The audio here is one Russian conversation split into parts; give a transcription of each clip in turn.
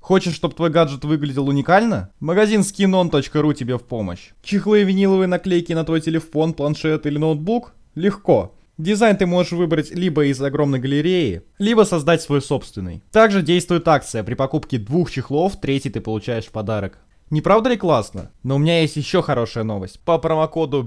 Хочешь, чтобы твой гаджет выглядел уникально? Магазин skinon.ru тебе в помощь. Чехлы и виниловые наклейки на твой телефон, планшет или ноутбук? Легко. Дизайн ты можешь выбрать либо из огромной галереи, либо создать свой собственный. Также действует акция: при покупке 2 чехлов, третий ты получаешь в подарок. Не правда ли классно? Но у меня есть еще хорошая новость. По промокоду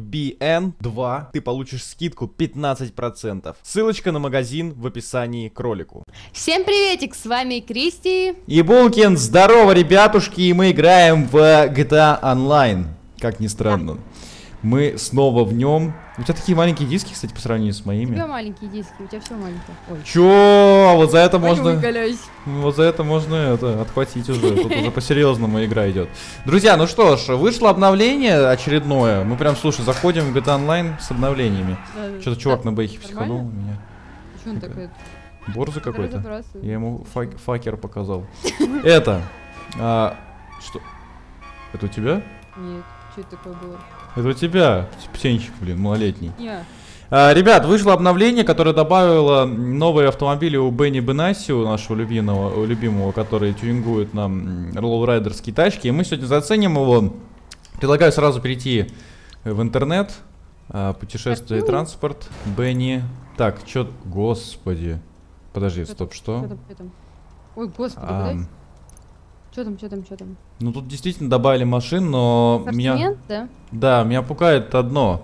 BN2 ты получишь скидку 15%. Ссылочка на магазин в описании к ролику. Всем приветик, с вами Кристи И Булкин. Здорово, ребятушки, и мы играем в GTA Online. Как ни странно. Мы снова в нем. У тебя такие маленькие диски, кстати, по сравнению с моими. У тебя маленькие диски, у тебя все маленькое. Ой. Чё? Вот за это можно... Выгаляюсь. Вот за это можно это отхватить уже. Тут уже по-серьезному игра идет. Друзья, ну что ж, вышло обновление очередное. Мы прям, слушай, заходим в GTA Online с обновлениями. Что-то чувак на бэхе психанул меня. Почему он такой? Борзый какой-то. Я ему факер показал. Это... Что? Это у тебя? Нет, что это такое было? Это у тебя, птенчик, блин, малолетний. Я. Ребят, вышло обновление, которое добавило новые автомобили у Бенни Бенасси, у нашего любимого, который тюнингует нам лоурайдерские тачки. И мы сегодня заценим его. Предлагаю сразу перейти в интернет. Путешествие и транспорт. Бенни. Так, чё... Господи. Подожди, стоп, что? Что там? Ой, господи, куда? Что там? Ну тут действительно добавили машин, но меня... Да? Да, меня пугает одно.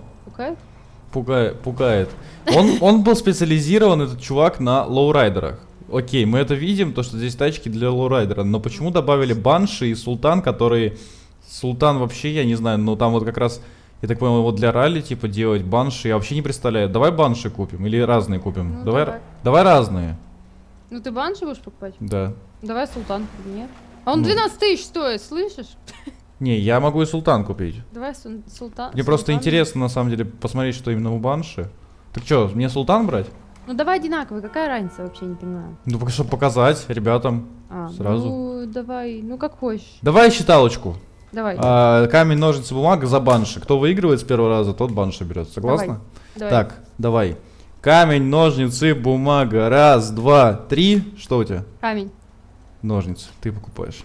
Пугает? Пугает. Он был специализирован, этот чувак, на лоурайдерах. Окей, мы это видим, то что здесь тачки для лоурайдера. Но почему добавили Банши и Султан, который... Султан вообще, я не знаю, но там вот как раз... Я так понял, вот для ралли, типа, делать Банши, я вообще не представляю. Давай Банши купим или разные купим? Ну, давай разные. Ну ты Банши будешь покупать? Да. Давай Султан, нет? А он 12 тысяч стоит, слышишь? Не, я могу и Султан купить. Давай Султан. Мне просто интересно, на самом деле, посмотреть, что именно у Банши. Так что, мне Султан брать? Ну давай одинаковый, какая разница, вообще не понимаю. Ну, чтобы показать ребятам сразу. Ну, давай, ну как хочешь. Давай считалочку. Давай. Камень, ножницы, бумага за Банши. Кто выигрывает с первого раза, тот Банши берет. Согласна? Давай. Так, давай. Камень, ножницы, бумага. Раз, два, три. Что у тебя? Камень. Ножницы. Ты покупаешь.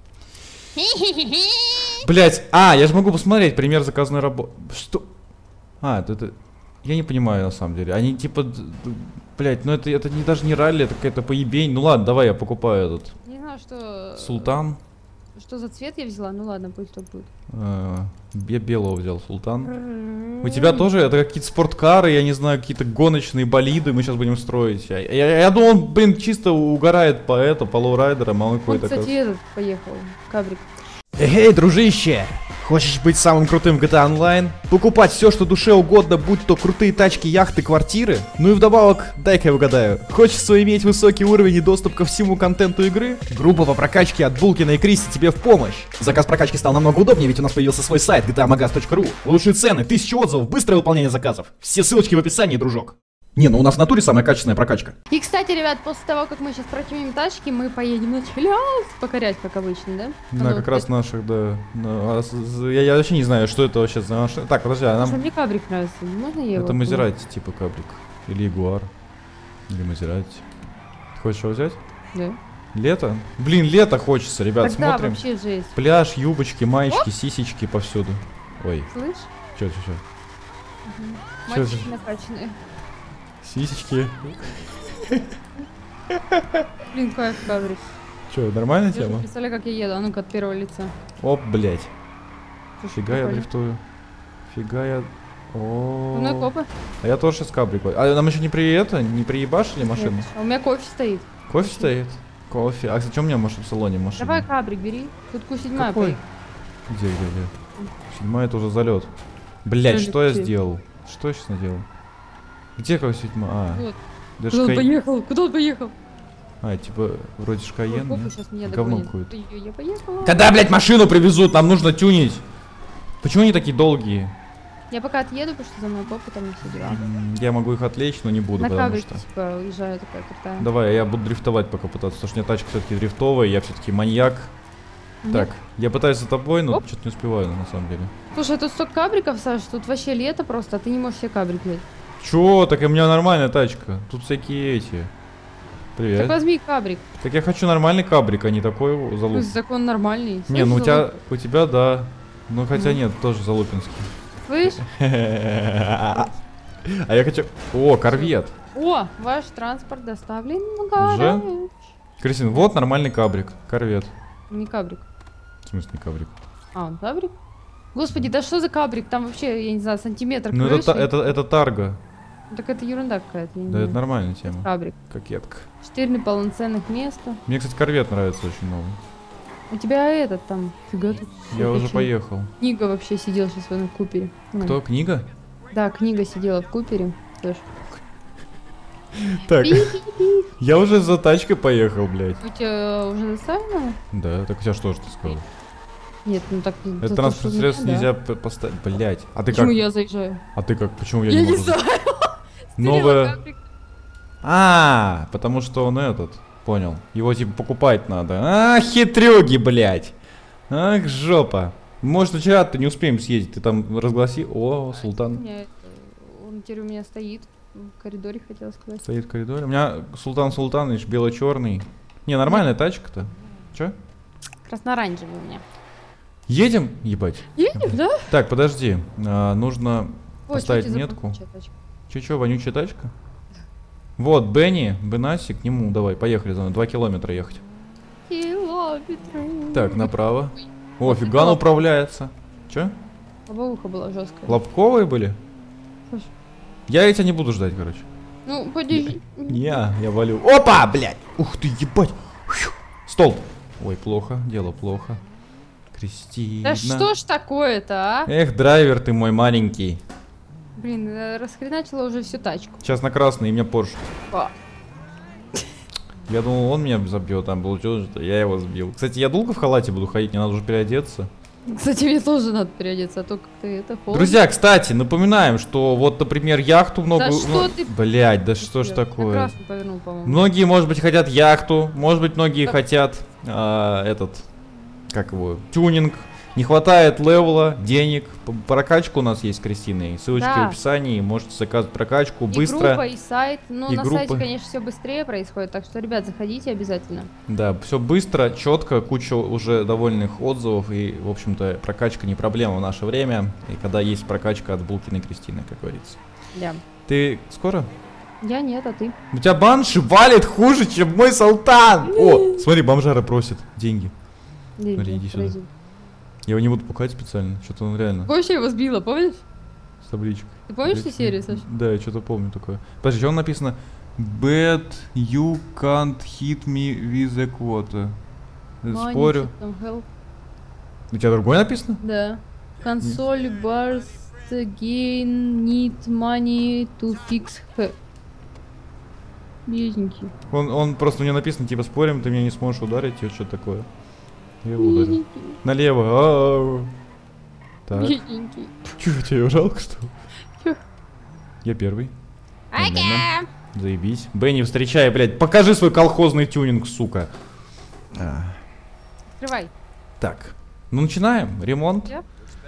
Блять, я же могу посмотреть пример заказанной работы. Что? Это... Я не понимаю, на самом деле. Они типа... Блять, ну это не даже не ралли, это какая-то поебень. Ну ладно, давай я покупаю этот. Не знаю, что... Султан. Что за цвет я взяла? Ну ладно, пусть то будет. Я белого взял, Султан. У тебя тоже это какие-то спорткары, я не знаю, какие-то гоночные болиды мы сейчас будем строить. Я думал, он, блин, чисто угорает по лоурайдерам, а он какой-то... Кстати, этот поехал, Кабрик. Эй, дружище! Хочешь быть самым крутым в GTA Online? Покупать все, что душе угодно, будь то крутые тачки, яхты, квартиры? Ну и вдобавок, дай-ка я угадаю, хочется иметь высокий уровень и доступ ко всему контенту игры? Группа по прокачке от Булкина и Кристи тебе в помощь. Заказ прокачки стал намного удобнее, ведь у нас появился свой сайт gtamagaz.ru. Лучшие цены, 1000 отзывов, быстрое выполнение заказов. Все ссылочки в описании, дружок. Не, ну у нас в натуре самая качественная прокачка. И, кстати, ребят, после того, как мы сейчас прокинем тачки, мы поедем на Челябинск покорять, как обычно, да? Да, как раз наших, да. Я вообще не знаю, что это вообще за машина. Так, подожди, а нам... Мне Кабрик нравится, можно я его? Это Мазерати, типа Кабрик. Или Ягуар. Или Мазерати. Ты хочешь его взять? Да. Лето? Блин, лето хочется, ребят, Тогда смотрим. вообще жесть. Пляж, юбочки, маечки, сисечки повсюду. Ой. Слышь? Чё? Мальчики накачанные. Сисечки. Блин, кайф, Кабрик. Чё, нормальная тема? Представляю, как я еду, а ну-ка от первого лица. Оп, блять. Слушай, Фига я прикольно. дрифтую. Фига я... Ну и копы. А я тоже сейчас Кабрик. А нам еще не приебашили машину? Нет. А у меня кофе стоит. Кофе стоит? Кофе. А кстати, что у меня в салоне машина? Давай Кабрик бери. Тут Q7 Какой? Где? 7 это уже залет. Блять, что я сделал? Что я сейчас наделал? Где какой 7? Вот. Даже Куда он поехал? Куда он поехал? Типа, вроде ж Кайен, нет? Сейчас меня Говно догонит. какое-то. Я поехала. Когда, блять, машину привезут? Нам нужно тюнить. Почему они такие долгие? Я пока отъеду, потому что за мной попа, там все дела. Я могу их отвлечь, но не буду, На потому Кабрике, что... типа, уезжаю такая крутая. Давай, я буду дрифтовать пока пытаться, потому что у меня тачка все-таки дрифтовая, я все-таки маньяк. Так, я пытаюсь за тобой, но что-то не успеваю, на самом деле. Слушай, тут столько кабриков, Саш, тут вообще лето просто, а ты не можешь себе кабрик взять. Чё? Так у меня нормальная тачка. Тут всякие эти... Привет. Так возьми кабрик. Так я хочу нормальный кабрик, а не такой залуп. Пусть закон нормальный. Не, ну Слышь, у тебя да. Ну хотя Ну. нет, тоже залупинский. Слышь? А я хочу... О, корвет. О, ваш транспорт доставлен в гараж. Кристин, вот нормальный кабрик. Корвет. Не кабрик. В смысле не кабрик? А, он кабрик? Господи, да что за кабрик? Там вообще, я не знаю, сантиметр Ну крыши. это тарго. Так это ерунда какая-то. я не Да, это знаю. нормальная тема. Кабрик. Кокетка. 4 полноценных места. Мне, кстати, корвет нравится очень новый. У тебя этот там, фига тут. Я уже Отлично. поехал. Книга вообще сидела сейчас в этом купере. Ну, Кто? Книга? Да, книга сидела в купере. Слышь. Так, я уже за тачкой поехал, блядь. У тебя уже доставлено? Да, так у тебя что же ты сказал? Нет, ну так... Это за то, транспорт что средств да. нельзя поставить. Блядь. А ты Почему как? я заезжаю? А ты как? Почему я Я не не могу? знаю. Новая. Кабрик. А, потому что он этот. Понял. Его типа покупать надо. А, хитрюги, блядь. Ах, жопа. Может, вчера-то не успеем съездить. Ты там разгласи. О, Султан. Он теперь у меня стоит в коридоре, хотела сказать. Стоит в коридоре. У меня Султан Султанович бело-черный. Не, нормальная тачка-то. Чё? Красно-оранжевый у меня. Едем, ебать? Едем, да? Так, подожди. Нужно Ой, поставить чё тебе за метку. вонючая тачка? Че, вонючая тачка? Вот, Бенни, Бенаси, к нему, давай, поехали за мной, 2 километра ехать. Километры. Так, направо. О, фига она управляется. Че? Лобовуха была жесткая. Лобковые были? Слушай. Я тебя не буду ждать, короче. Ну, подожди. Я валю. Опа, блядь! Ух ты, ебать! Фью. Столб. Ой, плохо, дело плохо. Кристина. Да что ж такое-то, а? Эх, драйвер ты мой маленький. Блин, расхреначила уже всю тачку. Сейчас на красный, и мне Порш. А. Я думал, он меня забьет, там получилось, что я его сбил. Кстати, я долго в халате буду ходить, мне надо уже переодеться. Кстати, мне тоже надо переодеться, а то как-то это холодно. Друзья, кстати, напоминаем, что вот, например, яхту много... Да что ты- Блять, да что ж На такое? красный повернул, по-моему. Многие, может быть, хотят яхту, может быть, многие хотят как его, тюнинг. Не хватает левела, денег. Прокачка у нас есть с Кристиной. Ссылочки Да. в описании. Можете заказывать прокачку И быстро. группа, и сайт. Ну, И на группа. сайте, конечно, все быстрее происходит, так что, ребят, заходите обязательно. Да, все быстро, четко, куча уже довольных отзывов. И, в общем-то, прокачка не проблема в наше время. И когда есть прокачка от Булкиной Кристины, как говорится. Да. Ты скоро? Я нет, а ты? У тебя банши валит хуже, чем мой Султан. О, смотри, бомжара просит деньги. Смотри, иди сюда. подожди. Я его не буду пугать специально. Что-то он реально Вообще его сбила, помнишь? с табличкой. Ты помнишь эту серию, Саша? Да, я что-то помню такое. Подожди, что написано? Bad, you can't hit me with a quota. Money, Спорю. что там, help. У тебя другое написано? Да. Консоль bars again need money to fix her. Бедненький. Он просто, у него написано, типа, спорим, ты меня не сможешь ударить, и что такое. Я его ударил. Бедненький. Налево. А-а-а. Так. Бедненький. Чё, тебе его жалко, что ли? Чё? Я первый. Ага. Нормально. Заебись. Бенни, встречай, блядь. Покажи свой колхозный тюнинг, сука. Открывай. Так. Ну, начинаем. Ремонт. Я?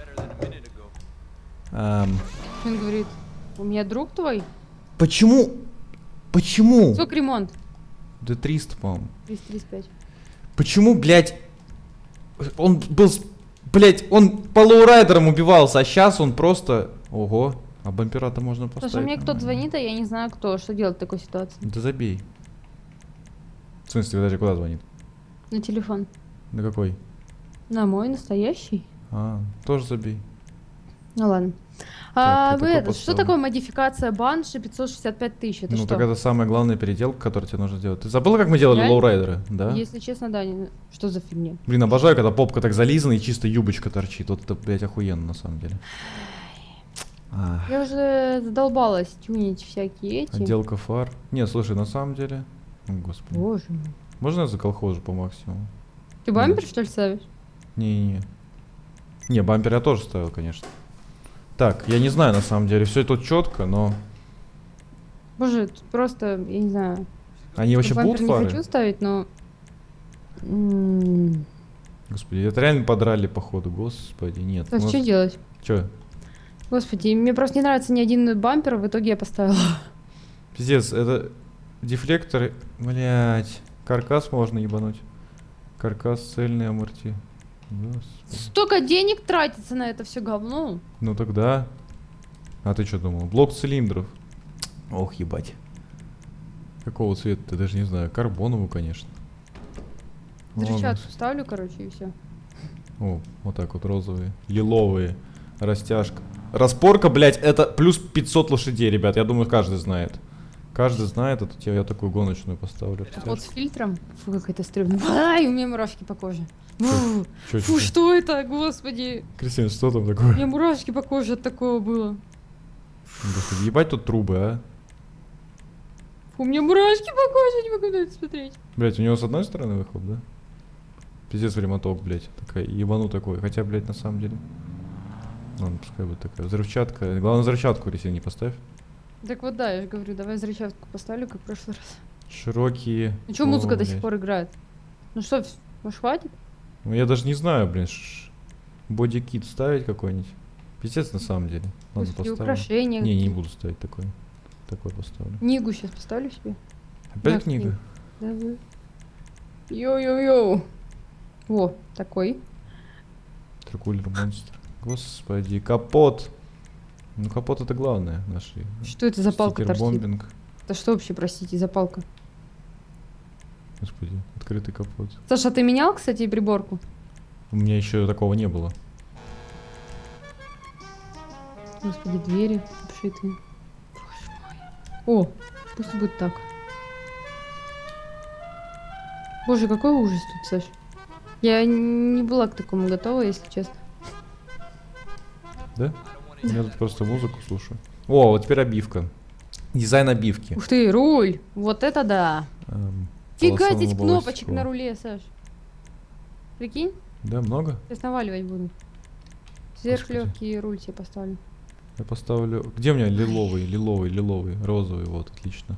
Эм, Он говорит, у меня друг твой. Почему? Почему? Сколько ремонт? Да 300, по-моему. 335. Почему, блядь, он был, блядь, он по лоурайдерам убивался, а сейчас он просто... Ого, а бампера-то можно поставить. Слушай, мне кто-то нормально. звонит, а я не знаю кто. Что делать в такой ситуации? Да забей. В смысле, подожди, куда звонит? На телефон. На какой? На мой настоящий? А, тоже забей. Ну ладно. Так, Вы это это, кто что поставил? такое модификация банши 565 тысяч? Это Ну, что? так это самая главная переделка, которую тебе нужно сделать. Ты забыла, как мы делали Реально? лоурайдеры? Да? Если честно, да. Что за фигня? Блин, обожаю, когда попка так зализана и чисто юбочка торчит. Вот это, блядь, охуенно, на самом деле. А, Я уже задолбалась тюнить всякие эти. отделка фар. Не, слушай, на самом деле... О, господи. Боже мой. Можно я заколхожу по максимуму? Ты бампер, что ли, ставишь? Не-не-не. Не, бампер я тоже ставил, конечно. Так, я не знаю, на самом деле. Все тут четко, но... Боже, тут просто, я не знаю. Они вообще бампер будут не фары? хочу ставить, но... Господи, это реально подрали, походу. Господи, нет. Так, что делать? Че? Господи, мне просто не нравится ни один бампер, в итоге я поставила. Пиздец, это... Дефлекторы, блять. Каркас можно ебануть. Каркас, цельный аморти. Господи. Столько денег тратится на это все говно. Ну тогда. А ты что думал? Блок цилиндров. Ох, ебать. Какого цвета? Ты даже не знаю. Карбоновую, конечно. Взрывчатку ставлю, короче, и все. О, вот так вот розовые. Лиловые. Растяжка. Распорка, блять, это плюс 500 лошадей, ребят. Я думаю, каждый знает. Каждый знает, это я такую гоночную поставлю. Вот с фильтром. Фу, как это стрёмно. Ай, у меня мурашки по коже. Фу, Чё? что это, господи? Кристина, что там У такое? меня мурашки по коже от такого было. Господи, ебать тут трубы, а? У меня мурашки по коже, не могу на это смотреть. Блять, у него с одной стороны выход, да? Пиздец врематок, блять. Такая ебану такой. Хотя, блять, на самом деле. Ладно, пускай будет такая. Взрывчатка. Главное, взрывчатку, Кристина, не поставь. Так вот да, я же говорю, давай взрывчатку поставлю, как в прошлый раз. Широкие. Ну что музыка О, до сих блядь. пор играет? Ну что, может хватит? Ну я даже не знаю, блин. Бодикит ставить какой-нибудь. Пиздец на самом деле. Ладно, Господи, поставлю. украшения. Не, не какие-то. буду ставить такой. Такой поставлю. Книгу сейчас поставлю себе. Опять Да, книга? Давай. Йоу-йоу-йоу. Во, такой. Трикулер монстр. Господи, капот. Ну капот это главное наши. Что это за палка торчит? Стикер-бомбинг. Это что вообще, простите, за палка? Господи, открытый капот. Саша, а ты менял, кстати, приборку? У меня еще такого не было. Господи, двери обшитые. Боже мой. О, пусть будет так. Боже, какой ужас тут, Саш. Я не была к такому готова, если честно. Да? Я тут просто музыку слушаю. О, вот теперь обивка. Дизайн обивки. Ух ты, руль! Вот это да! Фига Полосового здесь кнопочек балластикового. на руле, Саш. Прикинь? Да, много? Сейчас наваливать буду. Сверхлегкий руль себе поставлю. Я поставлю... Где у меня лиловый, лиловый, розовый, вот, отлично.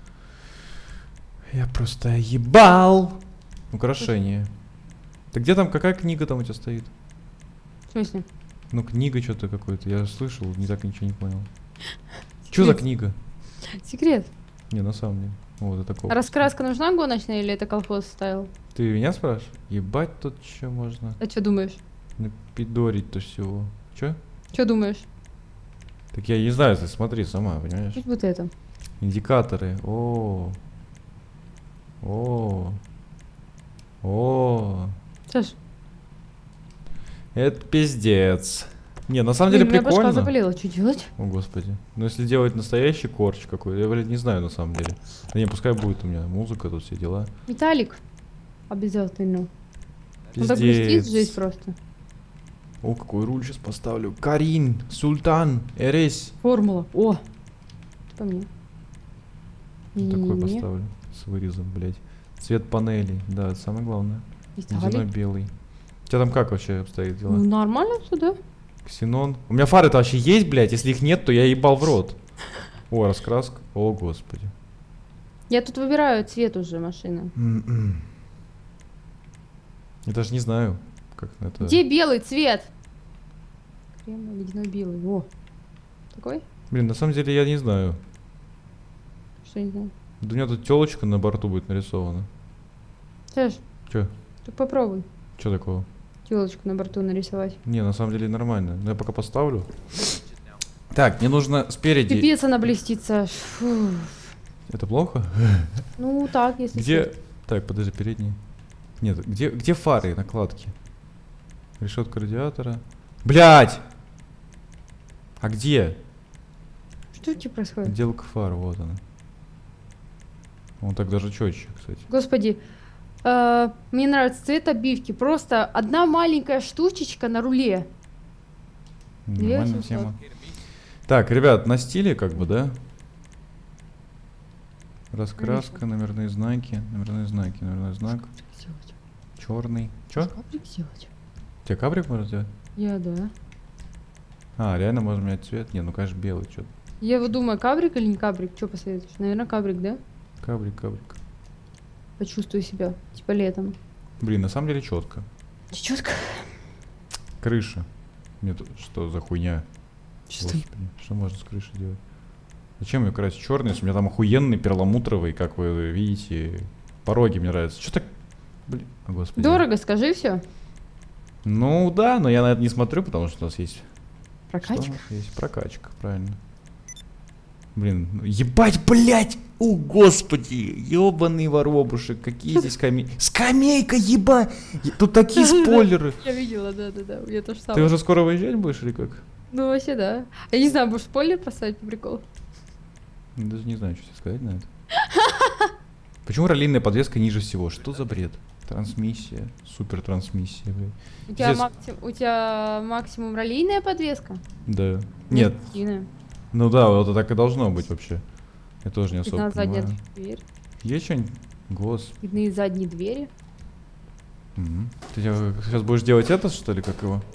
Я просто ебал! Украшение. Ты где там, какая книга там у тебя стоит? В смысле? Ну, книга что-то какой-то, я слышал, не так ничего не понял. Что за книга? Секрет. Не, на самом деле. Вот, это такого. Раскраска нужна гоночная или это колхоз ставил? Ты меня спрашиваешь? Ебать тут что можно А что думаешь? напидорить-то всего. Чё? Что думаешь? Так я не знаю, ты смотри сама, понимаешь? Пусть вот это. Индикаторы. О. Саш, Это пиздец. Не, на самом деле блин, у меня башка прикольно. заболела. Что делать? О, господи. Ну, если делать настоящий корч какой-то, я, блядь, не знаю на самом деле. Да не, пускай будет у меня музыка, тут все дела. Металлик. Обязательно. Он так блестит Пиздец. здесь просто. О, какой руль сейчас поставлю. Карин, Султан, Эрес. Формула. О! По мне. Такой Не-не-не. поставлю. С вырезом, блядь. Цвет панелей. Да, это самое главное. Ледяной Металлик. белый. У тебя там как вообще обстоит дела? Ну, нормально все, да? Ксенон. У меня фары-то вообще есть, блядь. Если их нет, то я ебал в рот. О, раскраска. О, господи. Я тут выбираю цвет уже машины. Я даже не знаю, как это... Где белый цвет? Кремовый, ледяной белый. О! Такой? Блин, на самом деле я не знаю. Что не знаю. Да у меня тут телочка на борту будет нарисована. Саш, Чё? так попробуй Чё такого? телочку на борту нарисовать. Не, на самом деле нормально. Но я пока поставлю. Так, мне нужно спереди... Пипец она блестит, Саш. Фу. Это плохо? Ну, так, если Где... честно. Так, подожди, передний. Нет, где фары, накладки? Решетка радиатора. Блять! А где? Что у тебя происходит? Отделка фар, вот она. Он так даже четче, кстати. Господи, мне нравится цвет обивки. Просто одна маленькая штучечка на руле. Нормальная 2700. тема. Так, ребят, на стиле как бы, да? Раскраска, номерные знаки, номерной знак. Сделать. Черный. Чё? Каприк сделать. Тебе кабрик можно сделать? Я, да. А, реально можно менять цвет? Не, ну конечно белый, что. Я вот думаю, кабрик или не кабрик? Что посоветуешь? Наверное, кабрик, да? Кабрик. Почувствую себя. Типа летом. Блин, на самом деле четко. Четко. Крыша. Мне тут что за хуйня? Что там? Господи, что можно с крышей делать? Зачем ее красить черный, если у меня там охуенный перламутровый, как вы видите. Пороги мне нравятся. Что так... Блин, о, господи. Дорого, скажи все. Ну да, но я на это не смотрю, потому что у нас есть... Прокачка. Что у нас есть? Прокачка, правильно. Блин, ну ебать, блять! О, господи! Ёбаный воробушек, какие здесь скамейки. Скамейка, ебать! Тут такие спойлеры. Я видела, да-да-да, у меня то же Ты самое. уже скоро выезжать будешь или как? Ну вообще, да. Я не знаю, будешь спойлер поставить по приколу? Даже не знаю, что тебе сказать на это. Почему раллийная подвеска ниже всего? Что за бред? Трансмиссия. Супер трансмиссия, блядь. У тебя максимум раллийная подвеска? Да. Нет. Спортивная. Ну да, вот это так и должно быть вообще. Я тоже не особо Видна задняя понимаю. дверь. Есть что-нибудь? Господи. Видны задние двери. Ты сейчас будешь делать это, что ли, как его?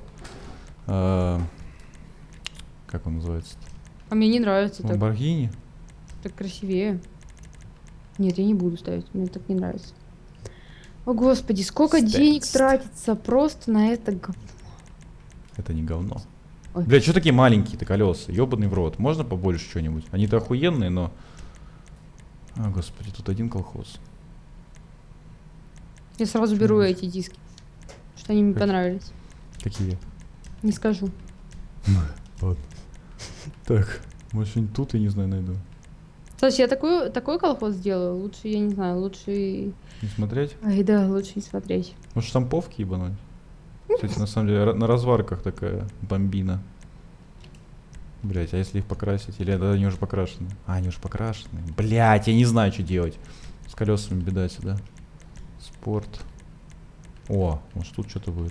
Как он называется? А мне не нравится так. Ламборгини? Так красивее. Нет, я не буду ставить, мне так не нравится. О господи, сколько денег тратится просто на это говно. Это не говно. Ой. Блядь, что такие маленькие-то колеса? Ёбаный в рот. Можно побольше что-нибудь? Они-то охуенные, но... А, господи, тут один колхоз. Я сразу беру эти диски. Что они мне понравились. Какие? Не скажу. Вот. Так, может что-нибудь тут, я не знаю, найду. Слушай, я такой колхоз сделаю. Лучше, я не знаю, лучше... Не смотреть? Ай, да, лучше не смотреть. Может штамповки ебануть? Кстати, на самом деле, на разварках такая бомбина. Блять, а если их покрасить? Или это они уже покрашены? А, они уже покрашены. Блять, я не знаю, что делать. С колесами беда сюда. Спорт. О, может тут что-то будет.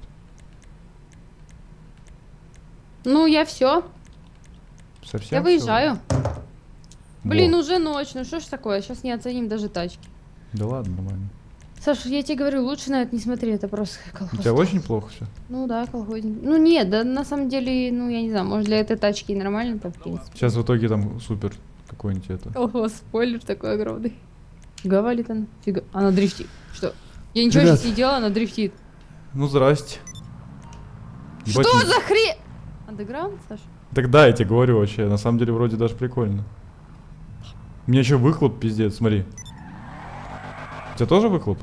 Ну, я все. Совсем Я всё? выезжаю. Во. Блин, уже ночь, ну что ж такое? Сейчас не оценим даже тачки. Да ладно, нормально. Саша, я тебе говорю, лучше на это не смотри, это просто колхоз. У тебя очень плохо все? Ну да, колхозник. Ну нет, да на самом деле, ну я не знаю, может для этой тачки и нормально, то в принципе. Сейчас в итоге там супер какой-нибудь это. Колхоз, спойлер такой огромный. Фига валит она. Фига. Она дрифтит. Что? Я ничего Ребят. сейчас не делала, она дрифтит. Ну здрасте. Ебать, Что ну- за хрень? Андеграунд, Саша? Так да, я тебе говорю вообще, на самом деле вроде даже прикольно. У меня еще выхлоп пиздец, смотри. У тебя тоже выхлоп?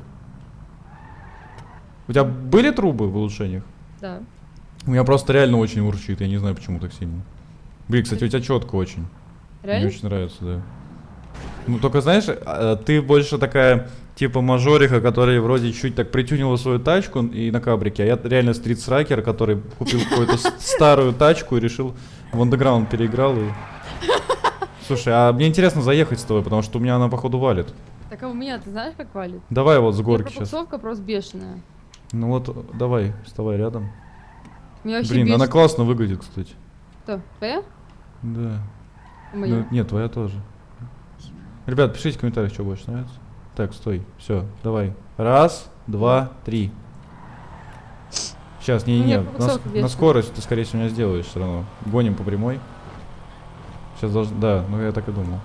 У тебя были трубы в улучшениях? Да. У меня просто реально очень урчит, я не знаю почему так сильно. Блин, кстати, у тебя четко очень. Реально? Мне очень нравится, да. Ну только знаешь, ты больше такая типа мажориха, которая вроде чуть так притюнила свою тачку и на кабрике, а я реально стритсракер, который купил какую-то старую тачку и решил в андеграунд переиграл и... Слушай, а мне интересно заехать с тобой, потому что у меня она походу валит. Так а у меня, ты знаешь, как валит? Давай вот с У меня горки сейчас. пропульсовка просто бешеная. Ну вот, давай, вставай рядом. У меня вообще Блин, она бешеная. классно выглядит, кстати. Что, твоя? Да. Моя. Ну, нет, твоя тоже. Ребят, пишите в комментариях, что больше нравится. Так, стой, все, давай. Раз, два, три. Сейчас, У меня не-не-не, пропульсовка на бешеная. скорость ты, скорее всего, меня сделаешь все равно. Гоним по прямой. Сейчас должен, да, ну я так и думал.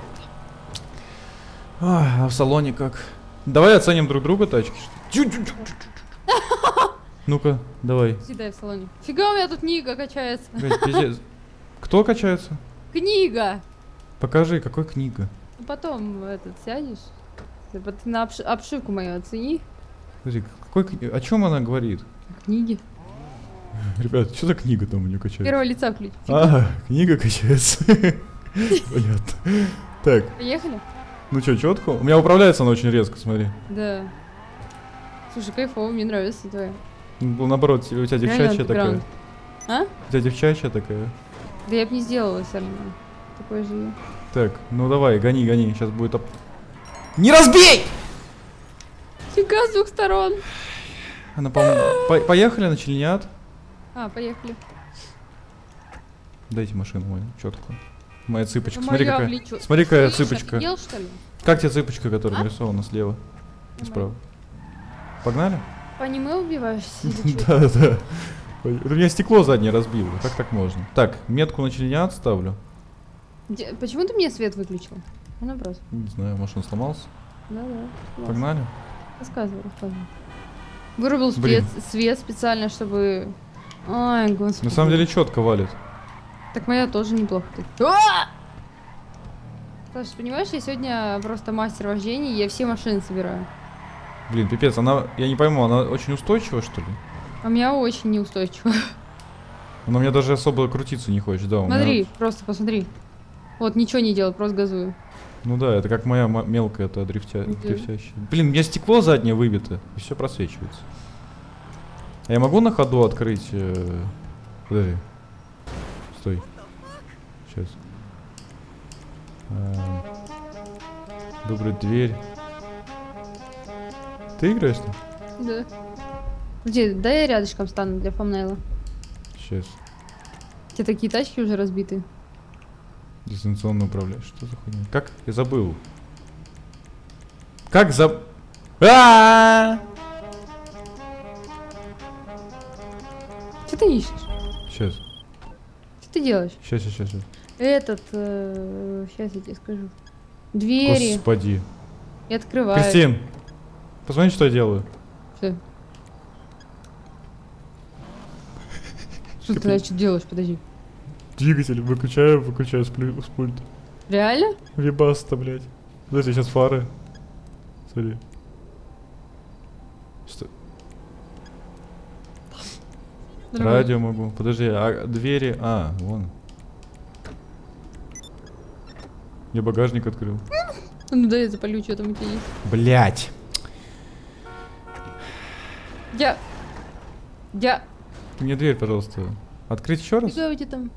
А в салоне как? Давай оценим друг друга тачки. Ну-ка, давай. Седай в салоне. Фига, у меня тут книга качается. Блядь, пиздец. Кто качается? Книга! Покажи, какой книга. Ну, потом этот сядешь. Ты на обшивку мою оцени. Подожди, о чем она говорит? Книги. Ребят, что за книга там у нее качается? Первого лица включи. А, книга качается. Понятно. Так, Поехали? ну что, четко? У меня управляется она очень резко, смотри. Да. Слушай, кайфово, мне нравится твоя. Ну, наоборот, у тебя Реально девчачья такая. андеграунд. А? У тебя девчачья такая. Да я бы не сделала все равно. Такой же я. Так, ну давай, гони, гони. Сейчас будет Не разбей! Фига с двух сторон. Она, по-моему... Поехали на Челнят. А, поехали. Дайте машину мою, четко. Моя цыпочка. Ну, Смотри, моя какая. влечу. Смотри, какая Слышь, цыпочка. офигел, что ли? Как тебе цыпочка, которая А? нарисована слева и Нормально. справа? Погнали? По аниме убиваешься или чё? Да, да. Ой, у меня стекло заднее разбило. Как так можно? Так, метку на Челнят ставлю. Почему ты мне свет выключил? Ну, вопрос. Не знаю, может он сломался. Да-да. Погнали. Рассказывай, рассказывай. Вырубил Блин. свет специально, чтобы... Ай, господи. На самом деле четко валит. Так моя тоже неплохо. Так. А! Саш, понимаешь, я сегодня просто мастер вождения, я все машины собираю. Блин, пипец, она, я не пойму, она очень устойчива, что ли? А у меня очень неустойчиво. Она у меня даже особо крутиться не хочет, да. Смотри, просто посмотри. Вот, ничего не делаю, просто газую. Ну да, это как моя мелкая, это дрифтящая. Блин, у меня стекло заднее выбито, и все просвечивается. А я могу на ходу открыть... Подожди. Стой. Сейчас. Выбрать дверь. Ты играешь там? Да. Где? Да я рядышком стану для фамнейла. Сейчас. У тебя такие тачки уже разбиты. Дистанционно управляешь. Что за хуйня? Как? Я забыл. Как А-а-а! Что ты ищешь? Сейчас. Что ты делаешь? Сейчас. Этот, сейчас я тебе скажу. Двери. Господи. И открываю. Кристин, посмотри, что я делаю. Что? Что ты что делаешь? Подожди. Двигатель выключаю с пульта. Реально? Вибаста, блядь. Подожди, сейчас фары. Смотри. Что? Нормально. Радио могу. Подожди, а двери... вон. Я багажник открыл. Ну да, я запалю, что там у тебя есть. Блять. Я... Мне дверь, пожалуйста. Открыть еще раз? Что у тебя там?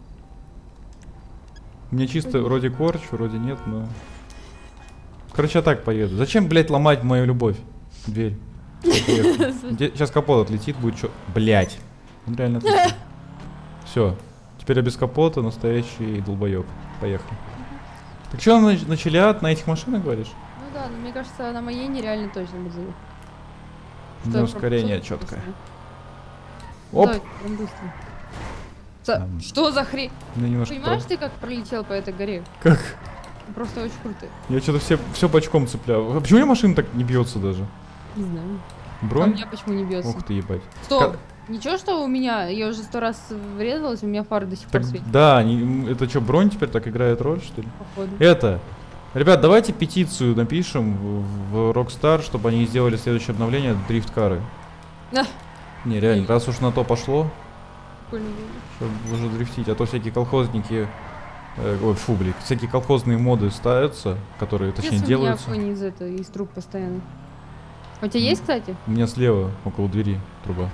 Мне чисто вроде корч, вроде нет, но... Короче, я так поеду. Зачем, блять, ломать мою любовь? Дверь. Сейчас капот отлетит, будет что... Блять. Он реально отлетит. Все. Теперь я без капота, настоящий долбоеб. Поехали. Так что начали на этих машинах, говоришь? Ну да, но мне кажется, на моей нереально точно будет заехать. У меня ускорение четкое. Оп! Оп! Да, прям быстро. Что за хрень? Понимаешь, ты как пролетел по этой горе? Как? Просто очень круто. Я что-то все бочком цепляю. А почему у меня машина так не бьется даже? Не знаю. Бронь? А у меня почему не бьется? Ух ты, ебать. Стоп! Ничего, что у меня, я уже 100 раз врезалась, у меня фары до сих пор Так, светят. да, это что, бронь теперь так играет роль, что ли? Походу. Это. Ребят, давайте петицию напишем в Rockstar, чтобы они сделали следующее обновление дрифт-кары. Не, реально, раз уж на то пошло, чтобы уже дрифтить, а то всякие колхозники, всякие колхозные моды ставятся, которые, точнее, делаются. У меня огонь из труб постоянно. У тебя есть, кстати? У меня слева, около двери, труба.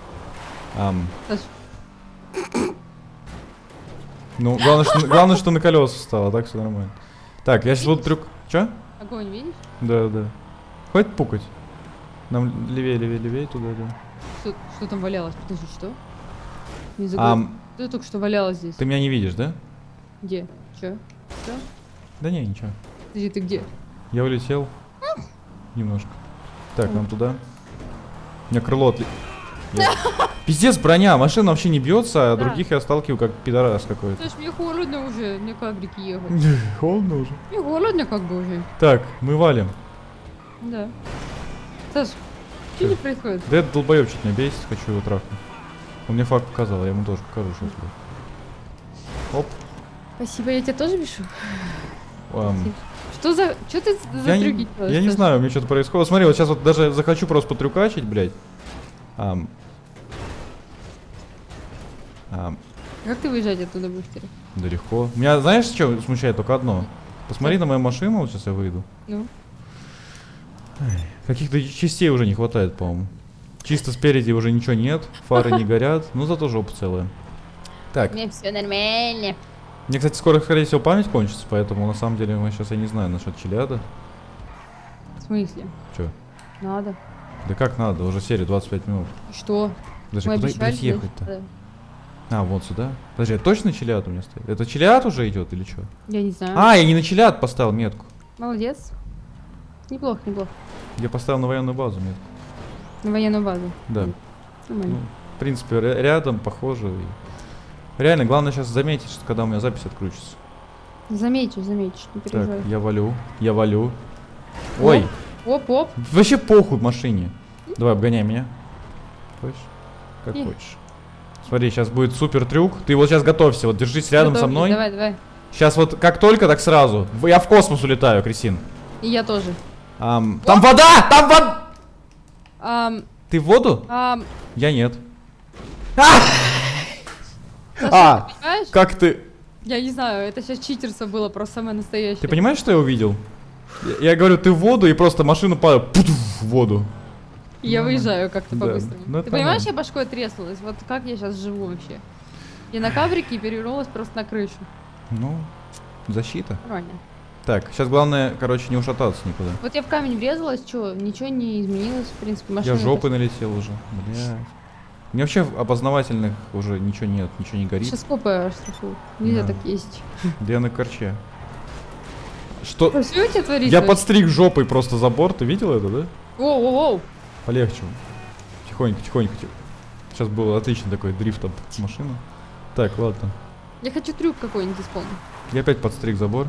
Ну, главное, что на колеса встало, а так все нормально. Так, я сейчас вот трюк... Чё? Огонь, видишь? Да. Хватит пукать. Нам левее туда, да. Что там валялось? Подожди, что? Не забыл. Что только что валялось здесь? Ты меня не видишь, да? Где? Чё? Что? Да не, ничего. Подожди, ты где? Я улетел. Немножко. Так, нам туда. У меня крыло Пиздец, броня, машина вообще не бьется, а других я сталкиваю как пидорас какой-то. Слушай, мне холодно уже, мне кабрики ехать. Холодно уже? Мне холодно как бы уже. Так, мы валим. Да. Саш, что не происходит? Да этот долбоёб чуть меня бесит, хочу его трахнуть. Он мне факт показал, я ему тоже покажу сейчас. Оп. Спасибо, я тебя тоже пишу. Что ты за трюки делаешь? Я не знаю, у меня что-то происходит. Смотри, вот сейчас вот даже захочу просто потрюкачить, блядь. Как ты выезжать оттуда будешь теперь? Да легко. Меня, знаешь, что смущает? Только одно. Посмотри на мою машину, вот сейчас я выйду. Ну? Каких-то частей уже не хватает, по-моему. Чисто спереди уже ничего нет, фары не горят, но зато жопа целая. Так. У меня все нормально. Мне, кстати, скоро, скорее всего, память кончится, поэтому на самом деле сейчас я не знаю насчет Челяда. В смысле? Че? Надо. Да как надо? Уже серия 25 минут. И что? Даже мы куда обещали, ехать-то? Да. Вот сюда. Подожди, точно Челяд у меня стоит? Это Челяд уже идет или что? Я не знаю. Я не на Челяд поставил метку. Молодец. Неплохо. Я поставил на военную базу метку. На военную базу? Да. Нормально. В принципе, рядом, похоже. Реально, главное сейчас заметить, что когда у меня запись отключится. Заметишь, не переживай. Так, я валю. Ой! Оп. Вообще похуй в машине. Давай, обгоняй меня. Хочешь? Как хочешь. Смотри, сейчас будет супер трюк. Ты вот сейчас готовься, вот держись рядом со мной. Давай. Сейчас вот как только, так сразу. Я в космос улетаю, Кристин. И я тоже. Там вода! Там вода! Ты в воду? Я нет. Саша, ты понимаешь? Как ты? Я не знаю, это сейчас читерство было, просто самое настоящее. Ты понимаешь, что я увидел? Я говорю, ты в воду, и просто машина падает в воду. И я выезжаю как-то Да. по-быстрому. Ну, это Ты понимаешь, понятно. я башкой треснулась? Вот как я сейчас живу вообще? Я на кабрике перевернулась просто на крышу. Ну, защита. Нормально. Так, сейчас главное, короче, не ушататься никуда. Вот я в камень врезалась, что, ничего не изменилось, в принципе, машина... Я жопой налетел уже. Блядь. У меня вообще опознавательных уже ничего нет, ничего не горит. Сейчас копы штрафуют. Нельзя Да. так ездить. Да я на корче. Что? Что у тебя творится? Я подстриг жопой просто за борт, ты видел это, да? Воу-воу-воу. Полегче. Тихонько, тихонько. Сейчас был отличный такой дрифт об машину. Так, ладно. Я хочу трюк какой-нибудь исполнить. Я опять подстриг забор.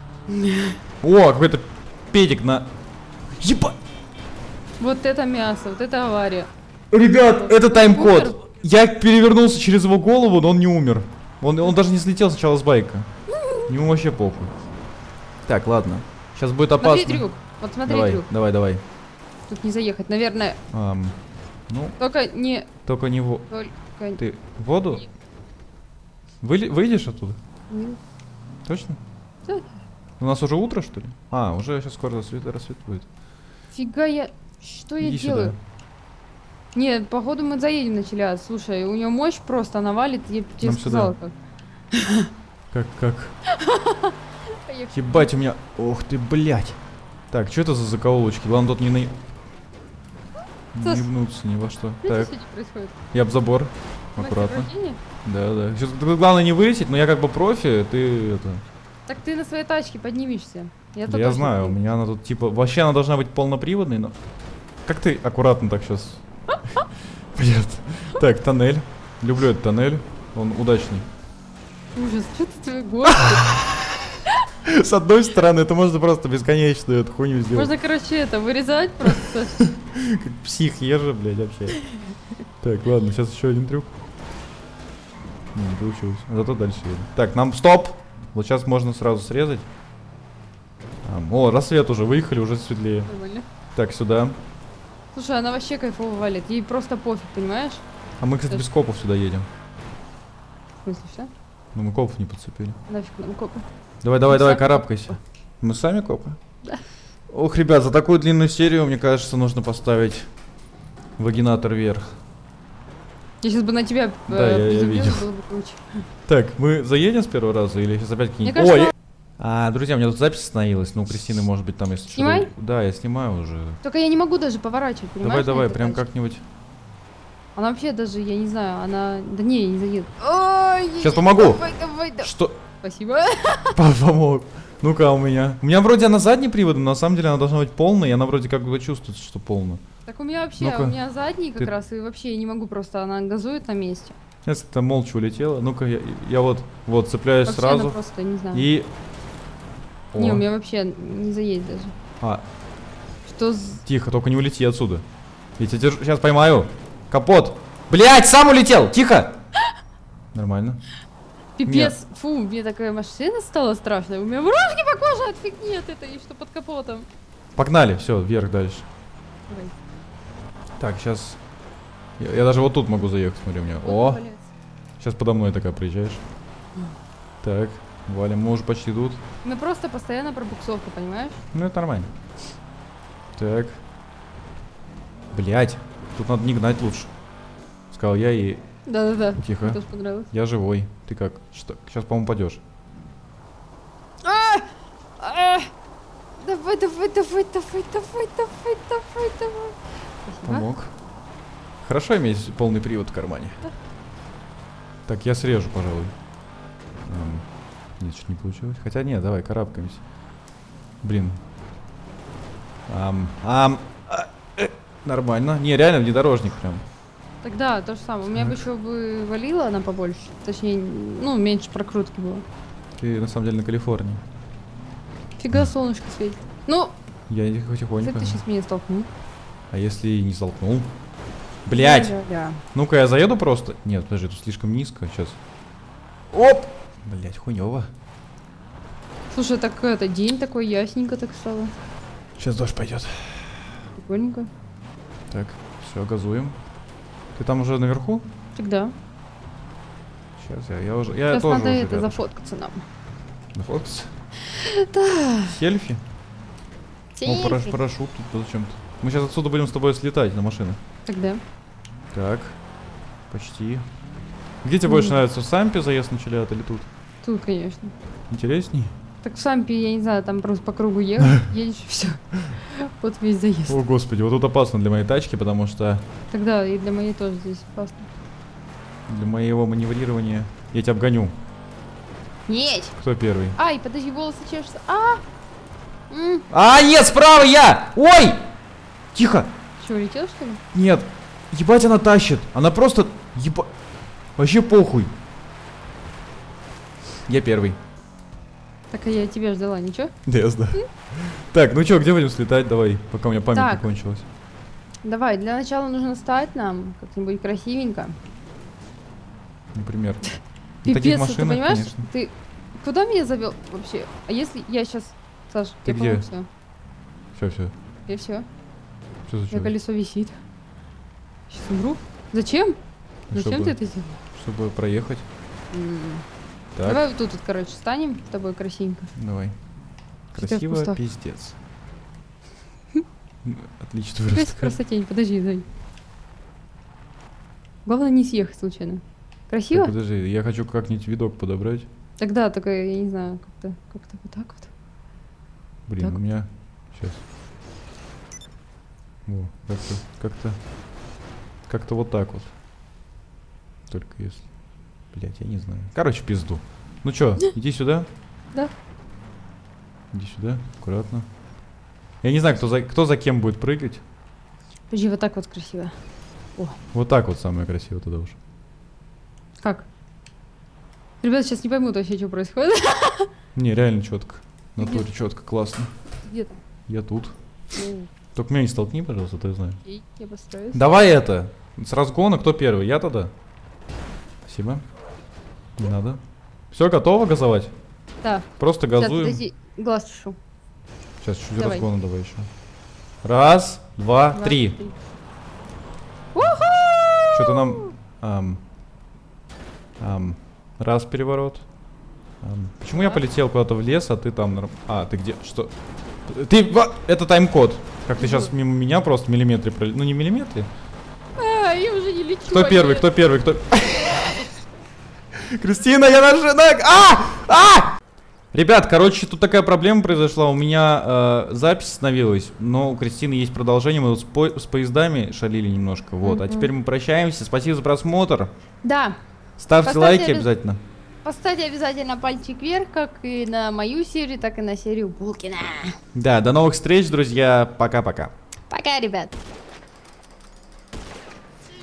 О, какой-то педик на... Ебать! Вот это мясо, вот это авария. Ребят, это тайм-код. Я перевернулся через его голову, но он не умер. Он даже не слетел сначала с байка. Ему вообще похуй. Так, ладно. Сейчас будет опасно. Смотри трюк. Вот смотри Давай, трюк. давай. Тут не заехать, наверное. Ну, Только не... только не в... Только... Ты в воду? Выйдешь оттуда? не- Точно? Да. У нас уже утро, что ли? Уже сейчас скоро рассветует. Фига я... Что я Иди делаю? сюда. Нет, походу мы заедем на Челябинск. Слушай, у нее мощь просто, она валит, я тебе Нам сказала как. Как? Поехали. Ебать, у меня... Ох ты, блядь. Так, что это за закоулочки? Главное тут не Сос. ебнуться ни во что. Что Так, сегодня происходит? я об забор. Мастер Аккуратно. вождения? Да. Сейчас, главное не вылететь, но я как бы профи, ты это... Так ты на своей тачке поднимешься. Да тут я точно знаю, у поднимусь. меня она тут типа... Вообще она должна быть полноприводной, но... Как ты аккуратно так сейчас... Блядь. Так, тоннель. Люблю этот тоннель. Он удачный. Ужас, что ты твой господи. С одной стороны, это можно просто бесконечно эту хуйню сделать. Можно, короче, это вырезать просто. Как псих ежа, блядь, вообще. Так, ладно, сейчас еще один трюк. Не получилось. Зато дальше едем. Так, нам стоп! Вот сейчас можно сразу срезать. О, рассвет уже, выехали, уже светлее. Нормально. Так, сюда. Слушай, она вообще кайфово валит. Ей просто пофиг, понимаешь? А мы, кстати, без копов сюда едем. В смысле, что? Ну, мы копов не подцепили. Нафиг нам копы. Давай, Мы сами карабкайся. Мы сами копы? Да. Ох, ребят, за такую длинную серию, мне кажется, нужно поставить вагинатор вверх. Я сейчас бы на тебя Да, я приземлилась, видел. было бы круче. Так, мы заедем с первого раза или сейчас опять Мне какие-нибудь... кажется, Друзья, у меня тут запись остановилась. Ну, у Кристины, может быть, там если Снимай? что-то... Да, я снимаю уже. Только я не могу даже поворачивать, понимаешь? Давай, на этой прям тачке? как-нибудь. Она вообще даже, я не знаю, она... Да не, я не заеду. Ой, Сейчас помогу. Давай. Что? Спасибо. Помог. Ну-ка, у меня. У меня вроде она задний привод, но на самом деле она должна быть полная, и она вроде как бы чувствует, что полная. Так у меня вообще, Ну-ка. у меня задний как Ты- раз, и вообще я не могу просто, она газует на месте. Сейчас там молча улетела. Ну-ка, я вот цепляюсь Вообще сразу. она просто, не знаю. И... Не, О. у меня вообще не заедет даже. А, Что тихо, только не улети отсюда. Я тебя держу, сейчас поймаю. Капот. Блять, сам улетел, тихо. Нормально. Пипец, фу, мне такая машина стала страшная. У меня мурашки по коже от фигни от этой, что под капотом. Погнали, все, вверх дальше. Давай. Так, сейчас... Я даже вот тут могу заехать, смотри, у меня. О, Блядь. сейчас подо мной такая приезжаешь. Так, валим, мы уже почти тут. Ну просто постоянно пробуксовка, понимаешь? Ну, это нормально. Так. Блять, тут надо не гнать лучше. Сказал я и... Да-да-да. Тихо. Мне тоже понравилось. Я живой. Ты как? Что? Сейчас, по-моему, падешь. Давай. Спасибо. Помог. Хорошо иметь полный привод в кармане. Так, я срежу, пожалуй. Нет, что-то не получилось. Хотя нет, давай, карабкаемся. Блин. Нормально. Не, реально внедорожник прям. Тогда то же самое. У меня бы Так. еще бы валила она побольше. Точнее, ну, меньше прокрутки было. Ты на самом деле на Калифорнии. Фига солнышко светит. Ну, Я иду потихоньку. ты сейчас меня столкнул. А если и не столкнул? Блять! Да. Ну-ка, я заеду просто. Нет, подожди, тут слишком низко. Сейчас. Оп! Блять, хуёво. Слушай, так это день такой, ясненько так стало. Сейчас дождь пойдет. Прикольненько. Так, все, газуем. Ты там уже наверху? Тогда. Сейчас я уже. Я Сейчас тоже надо уже это рядышком. зафоткаться нам. Нафоткаться? Да. Сельфи? О, парашют тут зачем-то. Мы сейчас отсюда будем с тобой слетать на машинах. Тогда. Так, почти. Где тебе больше нравится, в Сампе заезд на Челят или тут? Тут, конечно. Интересней? Так в Сампе, я не знаю, там просто по кругу едешь, и все. Вот весь заезд. О, господи, вот тут опасно для моей тачки, потому что Тогда и для моей тоже здесь опасно. для моего маневрирования я тебя обгоню. Нет! Кто первый? Ай, подожди, волосы чешутся. А, нет, справа я! Ой! Тихо! Че, улетел, что ли? Нет, ебать она тащит. Она просто, вообще похуй. Я первый. Так, а я тебя ждала, ничего? Да, я знаю. Так, ну чё, где будем слетать? Давай, пока у меня память не Так. кончилась. Давай, для начала нужно стать нам как-нибудь красивенько. Например. На таких Пипец, ты машинах, понимаешь? конечно. Ты куда меня завел вообще? А если я сейчас, Саш, Ты я где? все. Все. Я все. Что У меня случилось? колесо висит. Сейчас умру. Зачем? Зачем Чтобы- ты это сделал? Чтобы проехать. Так, Давай вот тут, вот, короче, встанем с тобой красивенько. давай. Что в Красиво, кустах? пиздец. Отлично Какая вырос. красотень, подожди, дай. Главное не съехать случайно. Красиво? Подожди, я хочу как-нибудь видок подобрать. Тогда только, я не знаю, как-то вот так вот. Блин, Так. у меня... Сейчас. О, как-то вот так вот. Только если... Блять, я не знаю. Короче, пизду. Ну чё, иди сюда. Да. Иди сюда, аккуратно. Я не знаю, кто за кем будет прыгать. Подожди, вот так вот красиво. Вот так вот самое красивое тогда уж. Как? Ребята сейчас не поймут вообще, что происходит. Не, реально четко. Где? Натуре четко, классно. Где там? Я тут. Ну, Только меня не столкни, пожалуйста, то я знаю. окей, я постараюсь. Давай это. С разгона кто первый? Я тогда. Спасибо. Не надо. Все, готово газовать? Да. Просто Сейчас, газуем. подожди, глаз чешу. Сейчас чуть-чуть Давай. разгона давай еще. Раз, два, Раз, три. Что-то нам... раз переворот. Почему я Так. полетел куда-то в лес, а ты там... А, ты где? Что? Ты... Это тайм-код. Как ты сейчас мимо меня просто миллиметры пролетел. Ну не миллиметры. А, я уже не лечу. Кто первый? вообще. Кто первый? Кто... Кристина, я на... Ребят, короче, тут такая проблема произошла. У меня запись остановилась, но у Кристины есть продолжение. Мы тут с поездами шалили немножко. Вот. А теперь мы прощаемся. Спасибо за просмотр. Да. Ставьте Поставьте лайки обяз- обязательно. Поставьте обязательно пальчик вверх, как и на мою серию, так и на серию Булкина. Да, до новых встреч, друзья. Пока-пока. Пока, ребят.